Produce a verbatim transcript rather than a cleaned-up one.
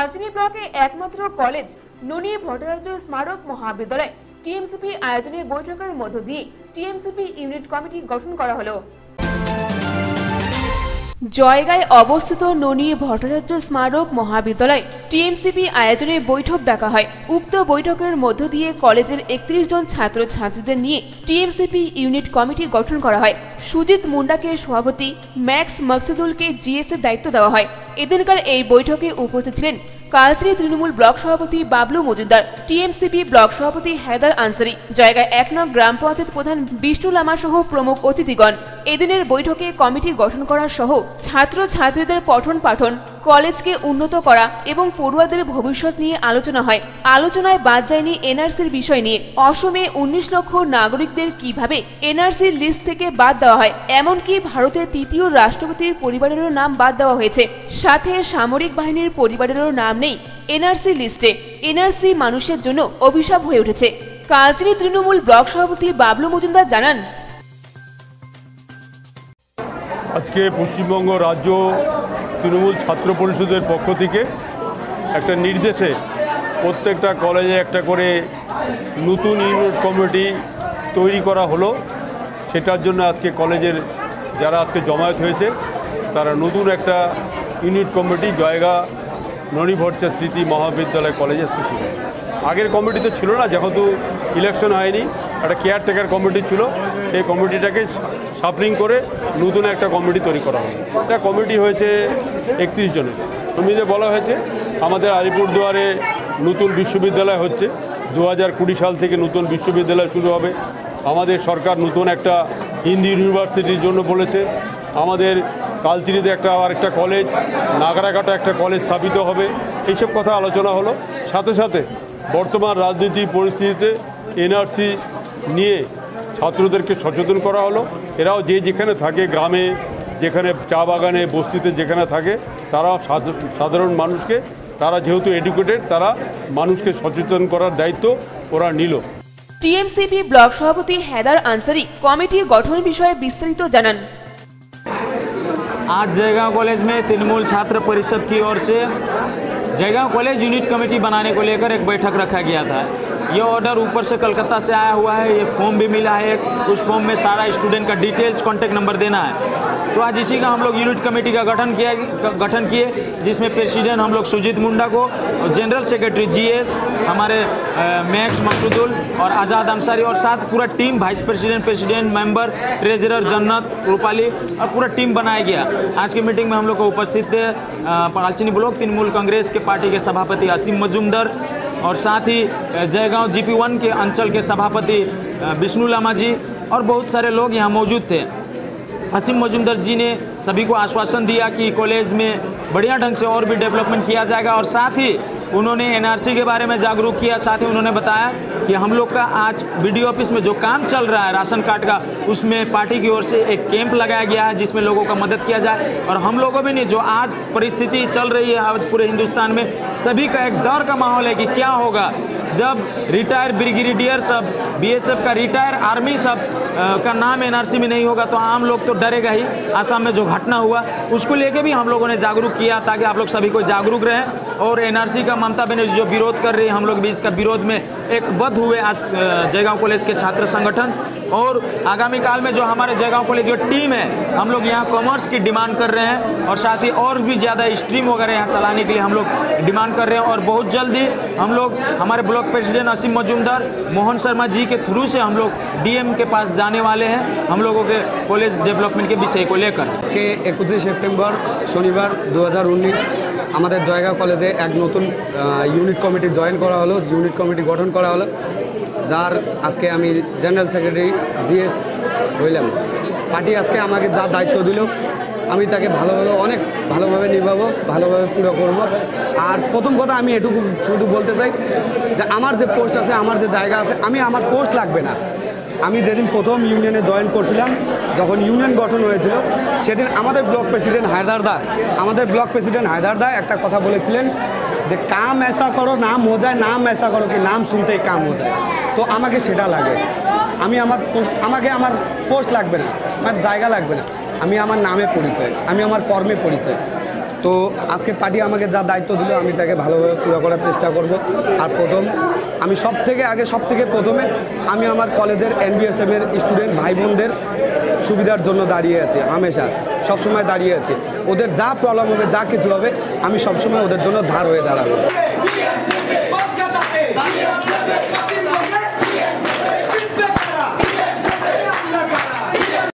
কালচিনি ব্লকে একমাত্র কলেজ ননী ভট্টাচার্য স্মারক মহাবিদ্যালয় টিএমসিপি আয়োজনে বৈঠকের মধ্য দিয়ে টিএমসিপি ইউনিট কমিটি গঠন করা হলো। জয়গায় অবস্থিত ননী ভট্টাচার্য স্মারক মহাবিদ্যালয় টিএমসিপি আয়োজনে বৈঠক ডাকা হয়। উক্ত বৈঠকের মধ্য দিয়ে কলেজের একত্রিশ জন ছাত্র ছাত্রীদের নিয়ে টিএমসিপি ইউনিট কমিটি গঠন করা হয়। সুজিত মুন্ডাকে সভাপতি, ম্যাক্স মকসুদুলকে জিএস এর দায়িত্ব দেওয়া হয়। এদিনকার এই বৈঠকে উপস্থিত ছিলেন কালচিনি তৃণমূল ব্লক সভাপতি বাবলু মজুমদার, টিএমসিপি ব্লক সভাপতি হায়দার আনসারি, জয়গায় এক নং গ্রাম পঞ্চায়েত প্রধান বিষ্ণু লামা সহ প্রমুখ অতিথিগণ। এদিনের বৈঠকে কমিটি গঠন করা সহ ছাত্র ছাত্রীদের পঠন পাঠন, কলেজকে উন্নত করা এবং পড়ুয়াদের ভবিষ্যৎ নিয়ে আলোচনা হয়। আলোচনায় বাদ যায়নি এনআরসির বিষয় নিয়ে। অসমে উনিশ লক্ষ নাগরিকদের কিভাবে এনআরসির লিস্ট থেকে বাদ দেওয়া হয়, এমনকি ভারতের তৃতীয় রাষ্ট্রপতির পরিবারেরও নাম বাদ দেওয়া হয়েছে। সাথে সামরিক বাহিনীর পরিবারেরও নাম নেই এনআরসি লিস্টে। এনআরসি মানুষের জন্য অভিশাপ হয়ে উঠেছে। কালচিনি তৃণমূল ব্লক সভাপতি বাবলু মজুমদার জানান, আজকে পশ্চিমবঙ্গ রাজ্য তৃণমূল ছাত্র পরিষদের পক্ষ থেকে একটা নির্দেশে প্রত্যেকটা কলেজে একটা করে নতুন ইউনিট কমিটি তৈরি করা হলো। সেটার জন্য আজকে কলেজের যারা আজকে জমায়েত হয়েছে তারা নতুন একটা ইউনিট কমিটি জয়গা ননী ভট্টাচার্য স্মৃতি মহাবিদ্যালয় কলেজে স্মৃতি। আগের কমিটি তো ছিল না, যেহেতু ইলেকশন হয়নি, একটা কেয়ারটেকার কমিটি ছিল। সেই কমিটিটাকে সাপলিং করে নতুন একটা কমিটি তৈরি করা হয়। একটা কমিটি হয়েছে একত্রিশ জনের। কমিটিতে বলা হয়েছে আমাদের আলিপুরদুয়ারে নতুন বিশ্ববিদ্যালয় হচ্ছে, দু হাজার কুড়ি সাল থেকে নতুন বিশ্ববিদ্যালয় শুরু হবে। আমাদের সরকার নতুন একটা হিন্দি ইউনিভার্সিটির জন্য বলেছে। আমাদের কালচিনিতে একটা আর একটা কলেজ, নাগরাকাটা একটা কলেজ স্থাপিত হবে। এইসব কথা আলোচনা হলো। সাথে সাথে বর্তমান রাজনৈতিক পরিস্থিতিতে এনআরসি নিয়ে ছাত্রদেরকে সচেতন করা হলো। এরাও যে যেখানে থাকে, গ্রামে, যেখানে চা বাগানে, বস্তিতে যেখানে থাকে, তারা সাধারণ মানুষকে, তারা যেহেতু এডুকেটেড, তারা মানুষকে সচেতন করার দায়িত্ব ওরা নিল। টিএমসিপি ব্লক সভাপতি হায়দার আনসারি কমিটি গঠন বিষয়ে বিস্তারিত জানান। आज जयगांव कॉलेज में तृणमूल छात्र परिषद की ओर से जयगांव कॉलेज यूनिट कमेटी बनाने को लेकर एक बैठक रखा गया था। ये ऑर्डर ऊपर से कलकत्ता से आया हुआ है। ये फॉर्म भी मिला है। उस फॉर्म में सारा स्टूडेंट का डिटेल्स, कॉन्टैक्ट नंबर देना है। तो आज इसी का हम लोग यूनिट कमेटी का गठन किया गठन किए जिसमें प्रेसिडेंट हम लोग सुजीत मुंडा को और जनरल सेक्रेटरी जीएस, हमारे मैक्स मकसूदुल और आज़ाद अंसारी और साथ पूरा team, vice president, president, member, treasurer Jannat, Rupali और पूरा टीम बनाया गया। आज की मीटिंग में हम लोग को उपस्थित थे कालचिनी ब्लॉक तृणमूल कांग्रेस के पार्टी के सभापति असीम मजूमदार और साथ ही जयगांव जीपी वन के अंचल के सभापति विष्णु लामा जी और बहुत सारे लोग यहाँ मौजूद थे। असीम मजूमदार जी ने सभी को आश्वासन दिया कि कॉलेज में बढ़िया ढंग से और भी डेवलपमेंट किया जाएगा और साथ ही उन्होंने एनआरसी के बारे में जागरूक किया। साथ ही उन्होंने बताया कि हम लोग का आज बीडीओ ऑफिस में जो काम चल रहा है राशन कार्ड का, उसमें पार्टी की ओर से एक कैंप लगाया गया है जिसमें लोगों का मदद किया जाए। और हम लोगों में नहीं, जो आज परिस्थिति चल रही है आज पूरे हिंदुस्तान में, सभी का एक डर का माहौल है कि क्या होगा जब रिटायर ब्रिगेडियर सब, बीएसएफ का रिटायर आर्मी सब का नाम एनआरसी में नहीं होगा तो आम लोग तो डरेगा ही। आसाम में जो घटना हुआ उसको लेके भी हम लोगों ने जागरूक किया ताकि आप लोग सभी को जागरूक रहें। और एनआरसी का ममता बनर्जी जो विरोध कर रही है, हम लोग भी इसका विरोध में एक बद्ध हुए आज जयगांव कॉलेज के छात्र संगठन। और आगामी काल में जो हमारे जयगांव कॉलेज की टीम है, हम लोग यहाँ कॉमर्स की डिमांड कर रहे हैं और साथ ही और भी ज़्यादा स्ट्रीम वगैरह यहाँ चलाने के लिए हम लोग डिमांड कर रहे हैं। और बहुत जल्दी हम लोग हमारे ब्लॉक प्रेसिडेंट असीम मजूमदार, मोहन शर्मा जी के थ्रू से हम लोग डीएम के पास जाने वाले हैं हम लोगों के कॉलेज डेवलपमेंट के विषय को लेकर। আজকে একুশে সেপ্টেম্বর শনিবার দু হাজার উনিশ আমাদের জয়গাঁও কলেজে এক নতুন ইউনিট কমিটি জয়েন করা হলো, ইউনিট কমিটি গঠন করা হলো, যার আজকে আমি জেনারেল সেক্রেটারি জিএস হইলাম। পার্টি আজকে আমাকে যা দায়িত্ব দিল আমি তাকে ভালোভাবে, অনেক ভালোভাবে নিভাবো, ভালোভাবে পুরো করব। আর প্রথম কথা আমি এটুকু শুধু বলতে চাই যে আমার যে পোস্ট আছে, আমার যে জায়গা আছে, আমি আমার পোস্ট লাগবে না। আমি যেদিন প্রথম ইউনিয়নে জয়েন করছিলাম, যখন ইউনিয়ন গঠন হয়েছিল, সেদিন আমাদের ব্লক প্রেসিডেন্ট হায়দার দা আমাদের ব্লক প্রেসিডেন্ট হায়দার দা একটা কথা বলেছিলেন যে কাম ऐसा करो नाम हो जाए, नाम ऐसा करो कि नाम सुनते ही काम हो जाए। তো আমাকে সেটা লাগে। আমি আমার আমাকে আমার পোস্ট লাগবে না, আমার জায়গা লাগবে না, আমি আমার নামে পরিচয়, আমি আমার কর্মে পরিচয়। তো আজকে পার্টি আমাকে যা দায়িত্ব দিল আমি তাকে ভালোভাবে পুরো করার চেষ্টা করব। আর প্রথম আমি সব থেকে আগে সব থেকে প্রথমে আমি আমার কলেজের এনবিএসএমের স্টুডেন্ট ভাই বোনদের সুবিধার জন্য দাঁড়িয়ে আছি, হামেশা সবসময় দাঁড়িয়ে আছি। ওদের যা প্রবলেম হবে, যা কিছু হবে, আমি সবসময় ওদের জন্য ধার হয়ে দাঁড়াবো।